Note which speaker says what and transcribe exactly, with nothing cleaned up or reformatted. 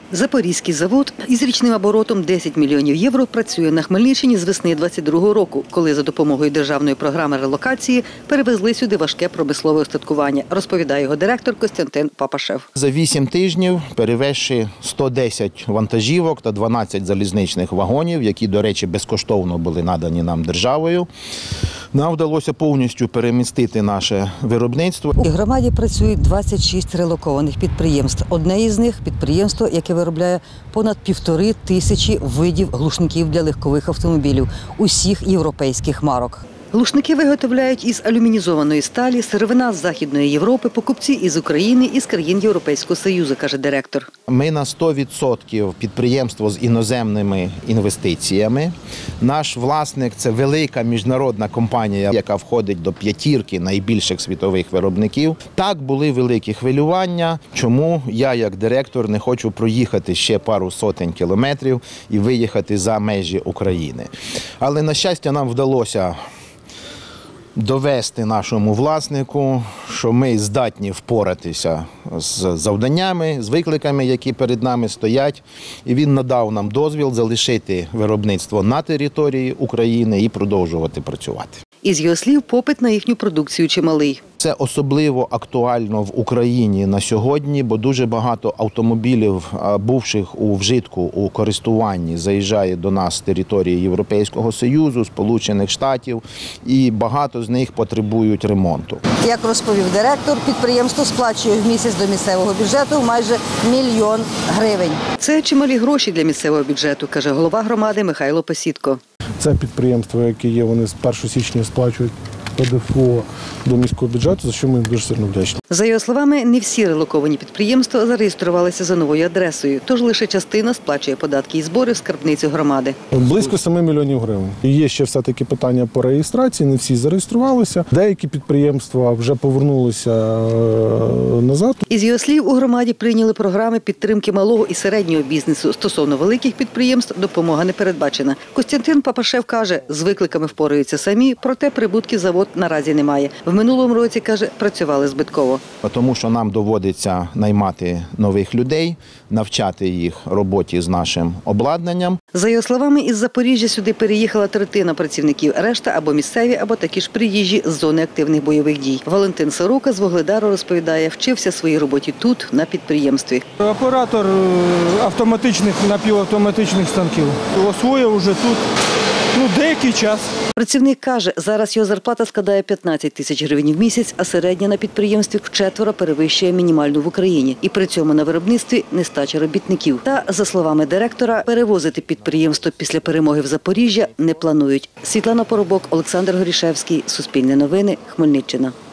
Speaker 1: Запорізький завод із річним оборотом десять мільйонів євро працює на Хмельниччині з весни двадцять другого року, коли за допомогою державної програми релокації перевезли сюди важке промислове устаткування, розповідає його директор Костянтин Папашев.
Speaker 2: За вісім тижнів перевезши сто десять вантажівок та дванадцять залізничних вагонів, які, до речі, безкоштовно були надані нам державою, нам вдалося повністю перемістити наше виробництво.
Speaker 1: У громаді працюють двадцять шість релокованих підприємств. Одне із них – підприємство, яке виробляє понад півтори тисячі видів глушників для легкових автомобілів усіх європейських марок. Глушники виготовляють із алюмінізованої сталі, сировина з Західної Європи, покупці із України і з країн Європейського Союзу, каже директор.
Speaker 2: Ми на сто відсотків підприємство з іноземними інвестиціями. Наш власник – це велика міжнародна компанія, яка входить до п'ятірки найбільших світових виробників. Так, були великі хвилювання, чому я як директор не хочу проїхати ще пару сотень кілометрів і виїхати за межі України. Але, на щастя, нам вдалося довести нашому власнику, що ми здатні впоратися з завданнями, з викликами, які перед нами стоять. І він надав нам дозвіл залишити виробництво на території України і продовжувати працювати.
Speaker 1: Із його слів, попит на їхню продукцію чималий.
Speaker 2: Це особливо актуально в Україні на сьогодні, бо дуже багато автомобілів, бувших у вжитку, у користуванні, заїжджає до нас з території Європейського Союзу, Сполучених Штатів, і багато з них потребують ремонту.
Speaker 1: Як розповів директор, підприємство сплачує в місяць до місцевого бюджету майже мільйон гривень. Це чималі гроші для місцевого бюджету, каже голова громади Михайло Посідко.
Speaker 3: Це підприємства, які є, вони з першого січня сплачують ПДФО до міського бюджету, за що ми дуже сильно вдячні.
Speaker 1: За його словами, не всі релоковані підприємства зареєструвалися за новою адресою, тож лише частина сплачує податки і збори в скарбницю громади.
Speaker 3: Близько семи мільйонів гривень. І є ще все-таки питання по реєстрації, не всі зареєструвалися. Деякі підприємства вже повернулися назад.
Speaker 1: Із його слів, у громаді прийняли програми підтримки малого і середнього бізнесу. Стосовно великих підприємств допомога не передбачена. Костянтин Папашев каже, з викликами впораються самі, проте прибутків завод наразі немає. В минулому році, каже, працювали збитково.
Speaker 2: Тому що нам доводиться наймати нових людей, навчати їх роботі з нашим обладнанням.
Speaker 1: За його словами, із Запоріжжя сюди переїхала третина працівників, решта або місцеві, або такі ж приїжджі з зони активних бойових дій. Валентин Сорока з Вугледару розповідає, вчився своїй роботі тут, на підприємстві.
Speaker 4: Оператор автоматичних, напівавтоматичних станків. Освоїв уже тут. Ну, деякий час.
Speaker 1: Працівник каже, зараз його зарплата складає п'ятнадцять тисяч гривень в місяць, а середня на підприємстві вчетверо перевищує мінімальну в Україні. І при цьому на виробництві нестача робітників. Та, за словами директора, перевозити підприємство після перемоги в Запоріжжя не планують. Світлана Поробок, Олександр Горішевський, Суспільне новини, Хмельниччина.